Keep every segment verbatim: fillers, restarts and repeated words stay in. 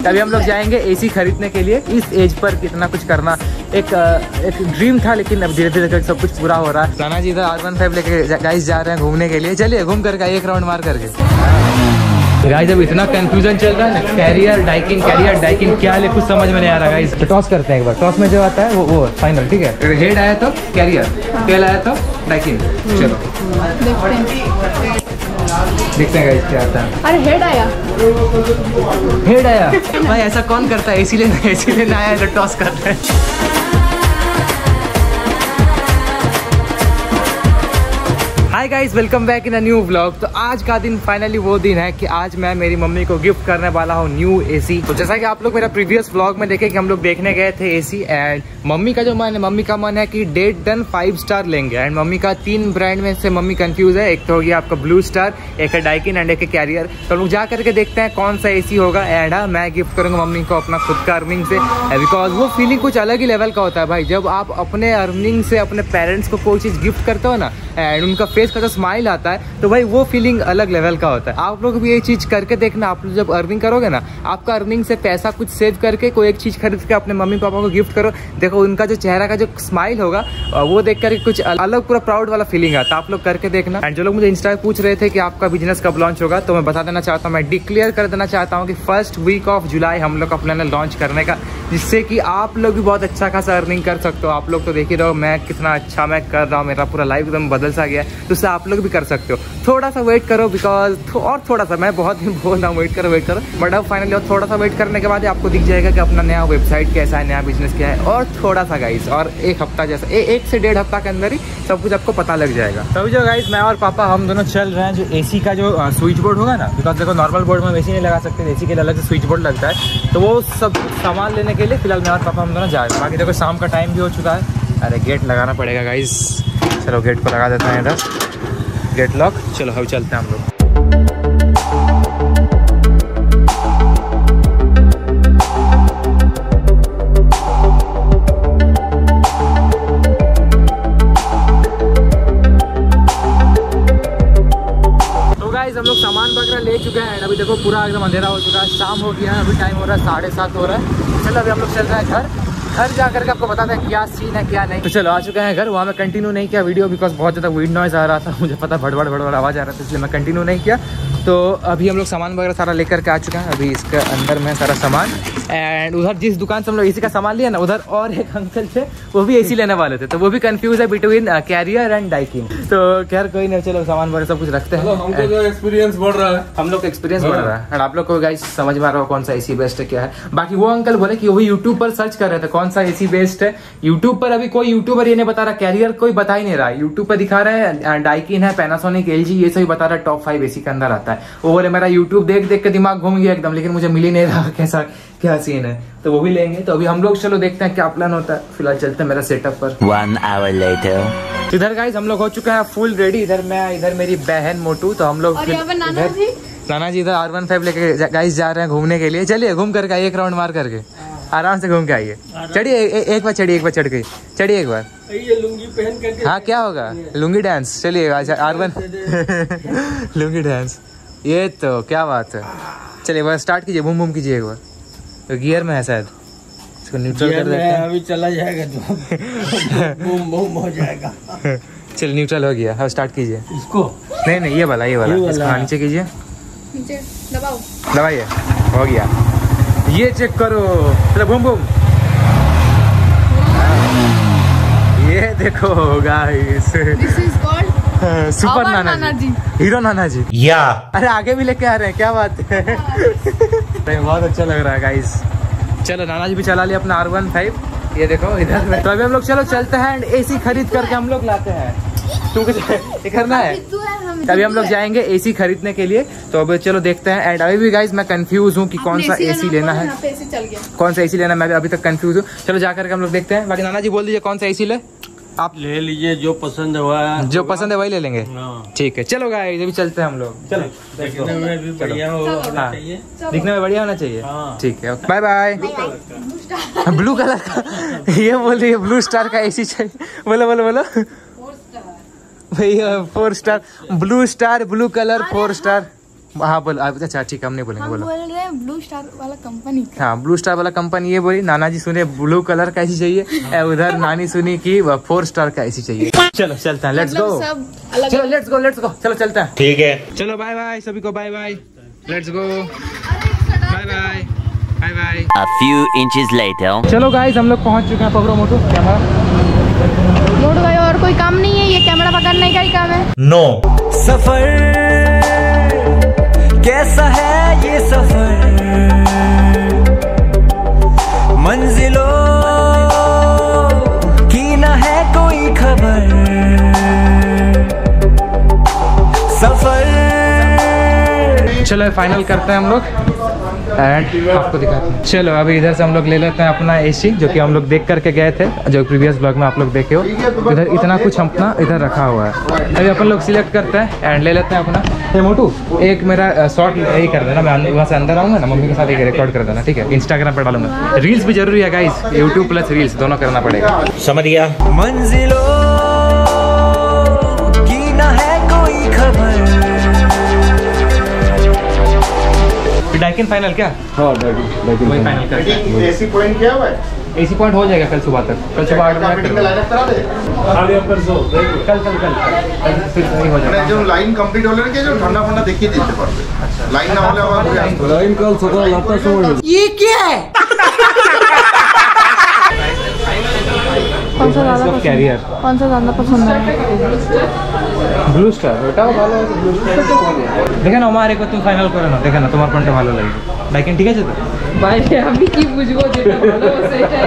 अभी हम लोग जाएंगे एसी खरीदने के लिए। इस एज पर कितना कुछ करना एक एक ड्रीम था, लेकिन अब धीरे धीरे सब कुछ पूरा हो रहा है। नाना जी इधर आर वन फाइव लेके गाइस जा रहे हैं घूमने के लिए। चलिए घूम करके एक राउंड मार करके। गाइस अब इतना कंफ्यूजन चल रहा है ना, कैरियर डाइकिन कैरियर डाइकिन क्या ले कुछ समझ में नहीं आ रहा गाइस। तो टॉस करते हैं एक बार, टॉस में जो आता है वो वो फाइनल, ठीक है। हेड आया तो कैरियर, टेल आया तो डाइकिन। चलो देखते हैं गाइस क्या आता है। अरे हेड आया, हेड आया भाई, ऐसा कौन करता है? इसीलिए इसीलिए ना आया तो टॉस करते हैं। Hi guys, welcome back in a new vlog. तो आज का दिन फाइनली वो दिन है कि आज मैं मेरी मम्मी को गिफ्ट करने वाला हूँ न्यू एसी। तो जैसा कि आप लोग मेरा प्रीवियस व्लॉग में देखे कि हम लोग देखने गए थे एसी, एंड मम्मी का जो मन है, मम्मी का मन है कि डेट डन फाइव स्टार लेंगे। एंड मम्मी का तीन ब्रांड में से मम्मी कंफ्यूज है, एक तो हो गया आपका ब्लू स्टार, एक है डाइकिन एंड एक है कैरियर। तो लोग जा करके देखते हैं कौन सा एसी होगा। एंड हाँ, मैं गिफ्ट करूंगा मम्मी को अपना खुद का अर्निंग से, बिकॉज वो फीलिंग कुछ अलग ही लेवल का होता है भाई। जब आप अपने अर्निंग से अपने पेरेंट्स को कोई चीज़ गिफ्ट करते हो ना, एंड उनका फेस का जो स्माइल आता है, तो भाई वो फीलिंग अलग लेवल का होता है। आप लोग भी ये चीज़ करके देखना। आप जब अर्निंग करोगे ना, आपका अर्निंग से पैसा कुछ सेव करके कोई एक चीज़ खरीद के अपने मम्मी पापा को गिफ्ट करो। देखो उनका जो चेहरा का जो स्माइल होगा वो देख करके कुछ अलग पूरा प्राउड वाला फीलिंग आता है। आप लोग करके देखना। एंड जो लोग मुझे इंस्टा पे पूछ रहे थे कि आपका बिजनेस कब लॉन्च होगा, तो मैं बता देना चाहता हूँ, मैं डिक्लेयर कर देना चाहता हूँ कि फर्स्ट वीक ऑफ जुलाई हम लोग का प्लान है लॉन्च करने का, जिससे कि आप लोग भी बहुत अच्छा खासा अर्निंग कर सकते हो। आप लोग तो देख ही रहो मैं कितना अच्छा मैं कर रहा हूँ, मेरा पूरा लाइफ एकदम बदल सा गया है। तो उससे आप लोग भी कर सकते हो। थोड़ा सा वेट करो, बिकॉज थो, और थोड़ा सा, मैं बहुत दिन बोल रहा हूँ वेट करो वेट करो, बट अब फाइनली और थोड़ा सा वेट करने के बाद आपको दिख जाएगा कि अपना नया वेबसाइट कैसा है, नया बिजनेस क्या है। और थोड़ा सा गाइस, और एक हफ्ता जैसा ए, एक से डेढ़ हफ्ता के अंदर ही सब कुछ आपको पता लग जाएगा। तभी जो गाइस मैं और पापा हम दोनों चल रहे हैं जो एसी का जो स्विच बोर्ड होगा ना, बिकॉज देखो नॉर्मल बोर्ड में एसी नहीं लगा सकते, एसी के लिए अलग से स्विच बोर्ड लगता है। तो वो सब सामान लेने के लिए फिलहाल मैं और पापा हम दोनों जा रहे हैं। बाकी देखो शाम का टाइम भी हो चुका है। अरे गेट लगाना पड़ेगा गाइस, चलो गेट को लगा देते हैं इधर, गेट लॉक। चलो हम चलते हैं हम लोग। तो गाइस हम लोग सामान वगैरह ले चुके हैं। अभी देखो पूरा एकदम अंधेरा हो चुका है, शाम हो गया है, अभी टाइम हो रहा है साढ़े सात हो रहा है। चलो अभी हम लोग चल रहे हैं घर। घर जा करके आपको बताते हैं क्या सीन है क्या नहीं। तो चलो आ चुके हैं घर। वहाँ मैं कंटिन्यू नहीं किया वीडियो, बिकॉज बहुत ज़्यादा विंड नॉइज़ आ रहा था, मुझे पता भड़बड़ भड़बड़ आवाज़ आ रहा था, इसलिए मैं कंटिन्यू नहीं किया। तो अभी हम लोग सामान वगैरह सारा लेकर के आ चुके हैं। अभी इसके अंदर में सारा सामान, एंड उधर जिस दुकान से हम लोग एसी का सामान लिया ना, उधर और एक अंकल थे, वो भी एसी लेने वाले थे, तो वो भी कंफ्यूज है बिटवीन कैरियर एंड डाइकिन। तो खैर कोई नहीं, चलो सामान वगैरह सब कुछ रखते हैं। हमको जो एक्सपीरियंस बढ़ रहा है, हम लोग का एक्सपीरियंस बढ़ रहा है, एंड आप लोग को गाइस समझ में आ रहा हो कौन सा एसी बेस्ट है क्या है। बाकी वो अंकल बोले कि वो यूट्यूब पर सर्च कर रहे थे कौन सा एसी बेस्ट है। यूट्यूब पर अभी कोई यूट्यूबर ये नहीं बता रहा, कैरियर कोई बता ही नहीं रहा है। यूट्यूब पर दिखा रहा है डाइकिन है, पैनासोनिक, एलजी, ये सभी बता रहा है टॉप फाइव एसी के अंदर आता है। वो बोले मेरा यूट्यूब देख देख के दिमाग घूम गया एकदम, लेकिन मुझे मिल ही नहीं रहा कैसा क्या सीन है। तो वो भी लेंगे। तो अभी हम लोग चलो देखते हैं क्या प्लान होता है। फिलहाल चलते हैं मेरा सेटअप पर। One hour later. इधर गाइस हम लोग हो चुके हैं फुल रेडी। इधर मैं, इधर मेरी बहन मोटू, तो हम लोग नाना जी नाना जी इधर आर वन फाइव लेके गाइस जा रहे हैं घूमने के लिए। चलिए घूम करके एक राउंड मार करके आराम से घूम के आइए। चढ़िए एक बार, चढ़िए एक बार, चढ़ के चढ़िए एक बार। ये लुंगी पहन करके हाँ क्या होगा, लुंगी डांस। चलिए आर वन लुंगी डांस, ये तो क्या बात है। चलिए एक बार स्टार्ट कीजिए, बूम बूम कीजिए एक बार। तो गियर में है शायद, इसको न्यूट्रल कर देते हैं। अभी चला जाएगा तो बूम बूम हो जाएगा। चलिए न्यूट्रल हो गया, अब स्टार्ट कीजिए इसको। नहीं नहीं ये वाला, ये वाला, इसको नीचे कीजिए, नीचे दबाओ, दबाइए, हो गया। ये चेक करो, चलो बूम बूम। ये देखो guys, this is called super nana ji, hero नाना जी। या अरे आगे भी लेके आ रहे हैं, क्या बात है। बहुत अच्छा लग रहा है गाइस। चलो नाना जी भी चला लिया अपना आर वन फाइव, ये देखो इधर। तो अभी हम लोग चलो चलते हैं एंड एसी खरीद करके हम लोग लाते हैं। तुमको ये करना है। अभी हम लोग जाएंगे एसी खरीदने के लिए। तो अभी चलो देखते हैं। एंड अभी भी गाइस मैं कंफ्यूज हूँ कि कौन सा एसी लेना है, कौन सा एसी लेना है, मैं अभी तक कंफ्यूज हूँ। चलो जाकर के हम लोग देखते हैं। बाकी नाना जी बोल दीजिए कौन सा एसी ले। आप ले लीजिए जो पसंद है, जो पसंद है वही ले लेंगे। ठीक है चलो गाइस अभी चलते हैं हम लोग। चलो दिखने में भी बढ़िया होना चाहिए, दिखने में बढ़िया होना चाहिए। ठीक है बाय बाय। ब्लू कलर का ये बोल रही है, ब्लू स्टार का एसी चाहिए। बोलो बोलो बोलो भैया, four star blue star, blue colour four star. हाँ बोल, अच्छा ठीक है, हम नहीं बोलेंगे, हम बोलो। बोल रहे हैं ब्लू स्टार वाला कंपनी। हाँ, ब्लू स्टार वाला कंपनी ये बोली। नाना जी सुने ब्लू कलर का एसी चाहिए, उधर नानी सुनी की फोर स्टार का एसी चाहिए। चलो चलते हैं, लेट्स गो। सब अलग चलो लेट्स गो, लेट्स गो, चलो चलते हैं। ठीक है, चलो बाय बाय सभी को, bye bye, let's go, bye bye bye bye. A few inches later. चलो गाइस, हम लोग पहुंच चुके हैं। पकड़ो मोटू कैमरा। मोड़ गए, और कोई काम नहीं है, ये कैमरा पकड़ने का ही काम है। नो। सफर कैसा है ये सफर, मंजिलों की ना है कोई खबर, सफर। चलो फाइनल करते हैं हम लोग एंड आपको दिखाते हैं। चलो अभी इधर से हम लोग ले लेते हैं अपना एसी, जो कि हम लोग देख करके गए थे, जो प्रीवियस ब्लॉग में आप लोग देखे हो। इधर इतना कुछ अपना इधर रखा हुआ है। अभी अपन लोग सिलेक्ट करते हैं एंड ले लेते हैं अपना। ये मोटू एक मेरा शॉर्ट यही कर देना, मैं वहाँ से अंदर आऊँगा ना, मम्मी के साथ एक रिकॉर्ड कर देना, ठीक है? इंस्टाग्राम पर डालूंगा। रील्स भी जरूरी है गाइस, यूट्यूब प्लस रील्स दोनों करना पड़ेगा। समझ गया। मंजिलों की ना है कोई खबर। डाइकिन फाइनल क्या? हाँ, डाइकिन वही फाइनल करते हैं। एसी पॉइंट क्या हुआ है? एसी पॉइंट हो जाएगा कल सुबह तक। कल सुबह आठ बजे मीटिंग का लाइनअप करा दे। कल कल कल कल फिर वही हो মানে जाएगा। जो লাইন কমপ্লিট হলে কি যে ঠান্ডা ঠান্ডা দেখিয়ে দিতে পারবে। লাইন না হলে আবার ঘুরে আসতে হবে। लाइन कल सकाल आठटार समय ये क्या है? कौन सा ज्यादा पसंद कैरियर कौन सा ज्यादा पसंद है? ब्लू स्टार ওটাও ভালো আছে। ব্লু স্টার দেখেন আমার একবার তুমি ফাইনাল করে না, দেখেন না তোমার কোনটা ভালো লাগে। ডাইকিন ঠিক আছে তো ভাই আমি কি বুঝবো যেটা ভালো সেটাই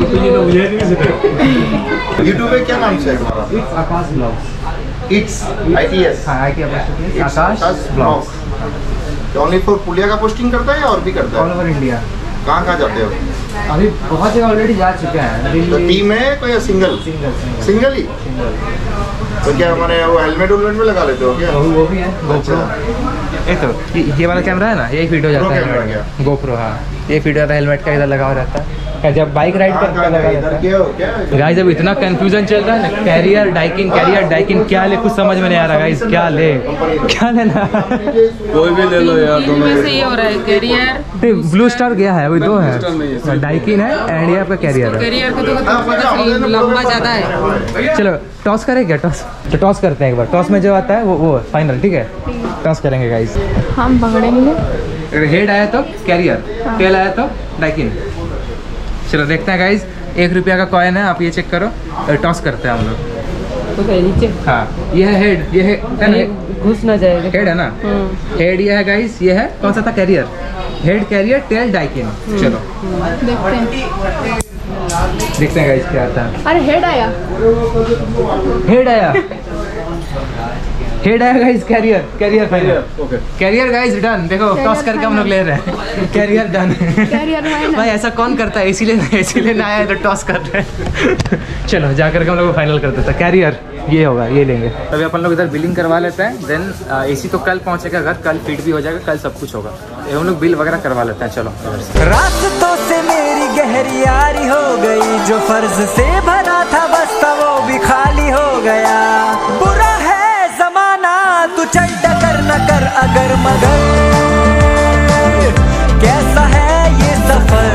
यूट्यूब पे क्या नाम से है हमारा? It's Akash blogs. It's ITS हां I K apostrophe Akash blogs. Only for पुलिया का पोस्टिंग करता है या और भी करता ऑल है? Over India. कहाँ कहाँ जाते हो? अभी बहुत जगह ऑलरेडी जा चुके हैं। तो दिल्ली टीम है कोई या सिंगल? सिंगल सिंगल सिंगल ही। तो क्या हमारे वो हेलमेट उलमेट में लगा लेते हो क्या? वो वो भी है गोप्रो। ये तो ये, ये वाला कैमरा है ना, यही फिट हो जाता Pro है कैमरा हेलमेट में। गोप्रो हाँ, ये फिट होता है हेलमेट का, इधर लगा हुआ रहता है। जब बाइक राइड कहाँ करते कहाँ लगा गए? रहता इधर है। क्या हो क्या? गाइस अब इतना कंफ्यूजन चल रहा है ना, कैरियर डाइकिन कैरियर डाइकिन क्या ले, कुछ समझ में नहीं आ रहा गाइस, क्या ले क्या लेना। कोई भी ले लो यार, दोनों में से ये हो रहा है कैरियर। ब्लू स्टार गया है, अभी दो Blue Star नहीं है, है। डाइकिन है एंड ये आपका कैरियर है। कैरियर को तो हाँ, पहले लंबा ज्यादा है। चलो टॉस करेंगे, टॉस तो टॉस करते हैं एक बार। टॉस में जो आता है वो वो फाइनल, ठीक है? टॉस करेंगे गाइस। हम पकड़ेंगे। अगर हेड आया तो कैरियर, टेल आया तो डाइकिन। चलो देखते हैं गाइस, एक रुपया का कॉइन है, आप ये चेक करो। टॉस करते हैं हम लोग। तो नीचे हाँ ये है हेड, ये है है ना, घुस ना जाएगा। हेड है ना, हेड ये है गाइस, ये है कौन सा था Carrier, head Carrier tail Daikin. चलो देखते हैं। देखते हैं गाइस क्या आता है। अरे हेड आया। हेड आया, हेड आया guys, Carrier Carrier final. Carrier guys done. देखो टॉस करके हम लोग ले रहे हैं, कैरियर डन। कैरियर है ना। भाई ऐसा कौन करता है, इसीलिए इसीलिए ना आया है तो टॉस कर रहे हैं। चलो जा करके हम लोग फाइनल कर देते हैं, कैरियर ये होगा, ये लेंगे। अभी अपन लोग इधर बिलिंग करवा लेते हैं, देन एसी तो कल पहुंचेगा घर, कल फिट भी हो जाएगा, कल सब कुछ होगा। हम लोग बिल वगैरह करवा लेते हैं। चलो रास्तों से मेरी गहरी यारी हो गई, जो फर्ज से भरा था बस्ता वो भी खाली हो गया। बुरा है जमाना तू चल डगर न कर अगर मगर, कैसा है ये सफर,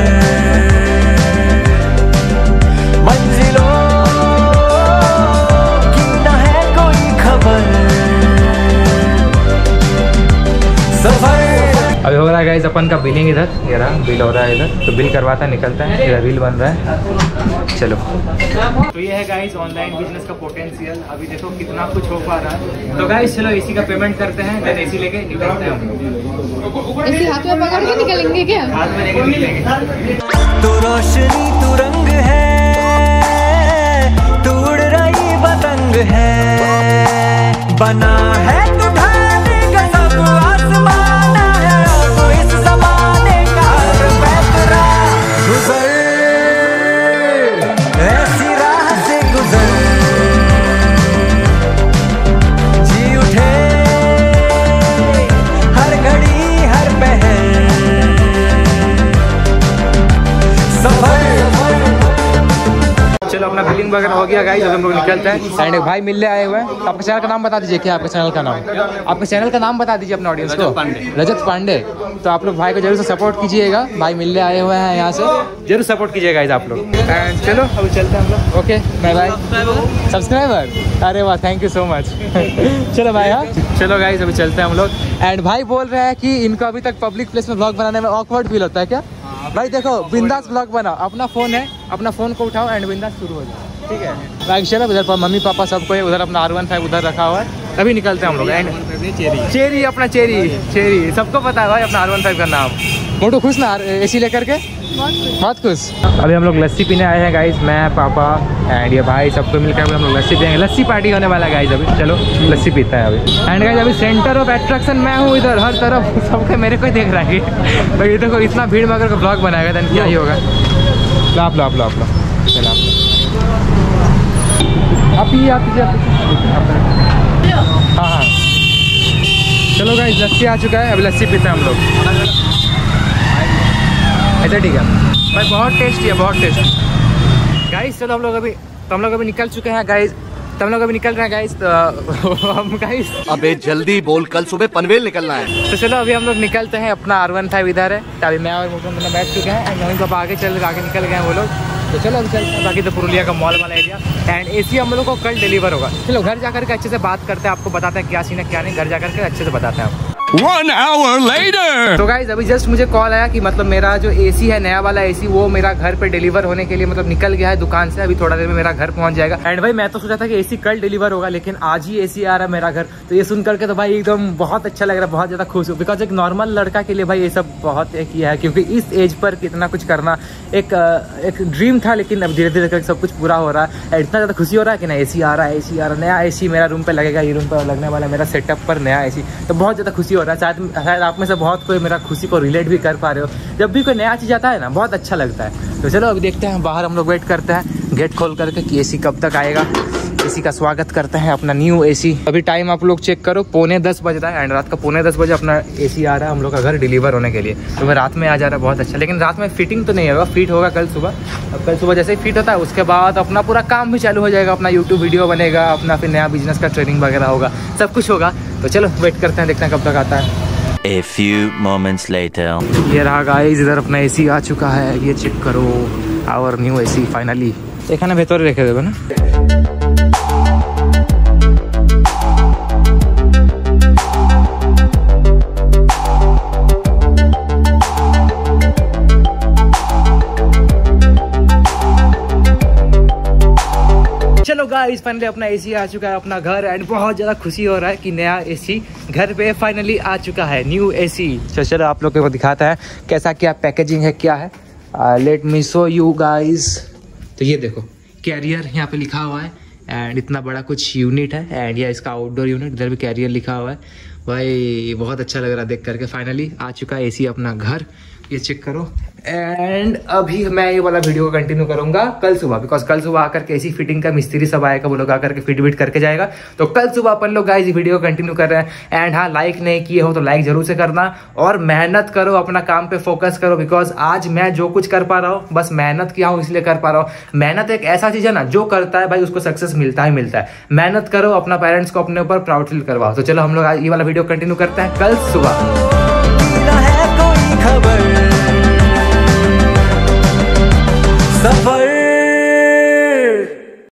मंजिलों की न है कोई खबर, सफर। अभी हो रहा है गाइस अपन का बिलिंग, इधर ये रहा बिल हो रहा है इधर, तो बिल करवाता निकलता है, इधर बिल बन रहा है। चलो तो ये है गाइस ऑनलाइन बिजनेस का पोटेंशियल, अभी देखो कितना कुछ हो पा रहा है। तो गाइस चलो एसी का पेमेंट करते हैं, देन एसी लेके निकलते हैं हम लोग। ऐसे हाथ में पकड़ के निकलेंगे क्या? हाथ में लेके निकलेंगे। तू रोशनी तू रंग है, तू उड़ रही पतंग है, बना है तू ढाने का सब आसमान है, तू इस ज़माने का हर पैतरा। गुजर ऐसी राह से गुजर, जी उठे हर घड़ी हर पहर, चलो अपना बिलिंग वगैरह हो गया गाइस, हम लोग निकलते हैं। एंड भाई मिलने आए हुए हैं। तो आपके चैनल का नाम बता दीजिए, क्या आपके चैनल का नाम? आपके चैनल का नाम बता दीजिए अपने ऑडियंस को। रजत पांडे। तो आप लोग भाई को जरूर से सपोर्ट कीजिएगा, भाई मिलने आए हुए हैं यहाँ से, जरूर सपोर्ट कीजिएगा गाइस आप लोग। एंड चलो अभी चलते हैं हम लोग। Okay bye bye. सब्सक्राइबर, अरे वाह थैंक यू सो मच। चलो भाई, हाँ चलो गाइस अभी चलते हैं हम लोग। एंड भाई बोल रहे हैं कि इनको अभी तक पब्लिक प्लेस में व्लॉग बनाने में ऑकवर्ड फील होता है क्या? भाई देखो बिंदास व्लॉग बनाओ, अपना फोन है, अपना फोन को उठाओ एंड बिंदास शुरू हो जाए, ठीक है? बाइक चलो, उधर पर मम्मी पापा सबको है, उधर अपना आर वन फाइव उधर रखा हुआ है। अभी निकलते हैं हम लोग। एंड चेरी चेरी अपना चेरी चेरी सबको पता है भाई अपना आर वन फाइव का नाम। मोटू खुश ना एसी लेकर के? बहुत खुश। अभी हम लोग लस्सी पीने आए हैं गाइस, मैं पापा एंड ये भाई सबको मिलकर हम लोग लस्सी पियेंगे। लस्सी पार्टी होने वाला गाइस अभी, चलो लस्सी पीता है अभी। एंड गाइस अभी सेंटर ऑफ अट्रैक्शन मैं हूँ, इधर हर तरफ सबके मेरे को ही देख रहा है भाई। देखो इतना भीड़ में अगर ब्लॉग बनाएगा देन क्या ही होगा। लो आप लो आप लो आप लो चलो आप ही आप हाँ हाँ चलो गाइस लस्सी आ चुका है, अभी लस्सी पीते हैं हम लोग। ऐसा ठीक है भाई, बहुत टेस्टी है, बहुत टेस्टी गाइस। चलो हम लोग अभी तो हम लोग अभी निकल चुके हैं गाइस, तो हम लोग अभी निकल रहे हैं गाइस। तो हम गाइस अबे जल्दी बोल, कल सुबह पनवेल निकलना है। तो चलो अभी हम लोग निकलते हैं। अपना आर वन फाइव इधर है, तो अभी मैं और मोटू मतलब बैठ चुके हैं एंड मम्मी पापा आगे चल आगे निकल गए हैं वो लोग। तो चलो अभी चलते हैं। बाकी तो पुरुलिया का मॉल वाला एरिया एंड एसी हम लोग को कल डिलीवर होगा। चलो घर जाकर के अच्छे से बात करते हैं, आपको बताते हैं क्या सीन है क्या नहीं, घर जाकर के अच्छे से बताते हैं आपको। One hour later. तो गाइज अभी जस्ट मुझे कॉल आया कि मतलब मेरा जो एसी है नया वाला एसी वो मेरा घर पे डिलीवर होने के लिए मतलब निकल गया है दुकान से, अभी थोड़ा देर में मेरा घर पहुंच जाएगा। एंड भाई मैं तो सोचा था कि एसी कल डिलीवर होगा, लेकिन आज ही एसी आ रहा है मेरा घर। तो ये सुन करके तो भाई एकदम बहुत अच्छा लग रहा है, बहुत ज्यादा खुश हूँ। बिकॉज एक नॉर्मल लड़का के लिए भाई ये सब बहुत एक ये है, क्योंकि इस एज पर कितना कुछ करना एक एक ड्रीम था, लेकिन अब धीरे धीरे करके सब कुछ पूरा हो रहा है। इतना ज्यादा खुशी हो रहा है कि ना एसी आ रहा है, एसी आ रहा है, नया एसी मेरा रूम पे लगेगा, ये रूम पर लगने वाला मेरा सेटअप पर नया एसी। तो बहुत ज्यादा खुशी हो रहा है। शायद शायद आप में से बहुत कोई मेरा खुशी को रिलेट भी कर पा रहे हो। जब भी कोई नया चीज़ आता है ना बहुत अच्छा लगता है। तो चलो अभी देखते हैं, बाहर हम लोग वेट करते हैं गेट खोल करके कि एसी कब तक आएगा। एसी का स्वागत करते हैं अपना न्यू एसी। अभी टाइम आप लोग चेक करो, पौने दस बज रहा है एंड रात का पौने दस बजे अपना एसी आ रहा है हम लोग का घर डिलीवर होने के लिए। तो वह रात में आ जा रहा है, बहुत अच्छा। लेकिन रात में फिटिंग तो नहीं होगा, फिट होगा कल सुबह। अब कल सुबह जैसे ही फिट होता है उसके बाद अपना पूरा काम भी चालू हो जाएगा, अपना यूट्यूब वीडियो बनेगा, अपना फिर नया बिजनेस का ट्रेनिंग वगैरह होगा, सब कुछ होगा। तो चलो वेट करते हैं, देखते हैं कब तक आता है। A few moments later. ये रहा गाइस, इधर अपना एसी आ चुका है, ये चेक करो आवर न्यू एसी फाइनली। एखाने भेतरे रेखे देबे ना। चलो गाइस फाइनली अपना एसी आ चुका है अपना घर एंड बहुत ज़्यादा खुशी हो रहा है कि नया एसी घर पे फाइनली आ चुका है, न्यू एसी। तो चलो आप लोगों को दिखाता है कैसा क्या पैकेजिंग है क्या है। Let me show you guys. तो ये देखो कैरियर यहाँ पे लिखा हुआ है एंड इतना बड़ा कुछ यूनिट है एंड यह इसका आउटडोर यूनिट, इधर भी कैरियर लिखा हुआ है। भाई बहुत अच्छा लग रहा है देख करके। फाइनली आ चुका है एसी अपना घर, ये चेक करो। एंड अभी मैं ये वाला वीडियो को कंटिन्यू करूंगा कल सुबह, बिकॉज कल सुबह आकर के एसी फिटिंग का मिस्त्री सब आएगा, वो लोग आकर के फिट विट करके जाएगा। तो कल सुबह अपन लोग गाइस वीडियो कंटिन्यू कर रहे हैं। एंड हाँ, लाइक नहीं किए हो तो लाइक जरूर से करना और मेहनत करो, अपना काम पे फोकस करो। बिकॉज आज मैं जो कुछ कर पा रहा हूँ बस मेहनत किया हूँ इसलिए कर पा रहा हूँ। मेहनत एक ऐसा चीज है ना, जो करता है भाई उसको सक्सेस मिलता ही मिलता है। मेहनत करो, अपना पेरेंट्स को अपने ऊपर प्राउड फील करवाओ। तो चलो हम लोग ये वाला वीडियो कंटिन्यू करते हैं कल सुबह। सफर